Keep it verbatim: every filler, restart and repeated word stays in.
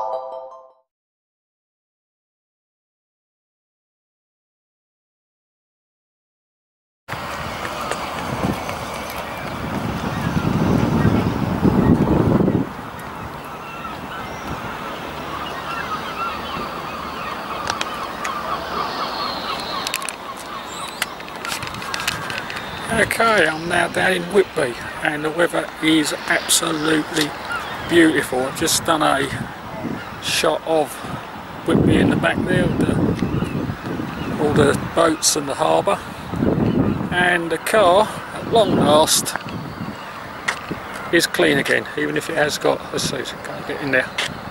Okay, I'm now down in Whitby and the weather is absolutely beautiful. I've just done a shot of Whitby in the back there with the, all the boats and the harbour, and the car at long last is clean again, even if it has got, let's see, can I get in there?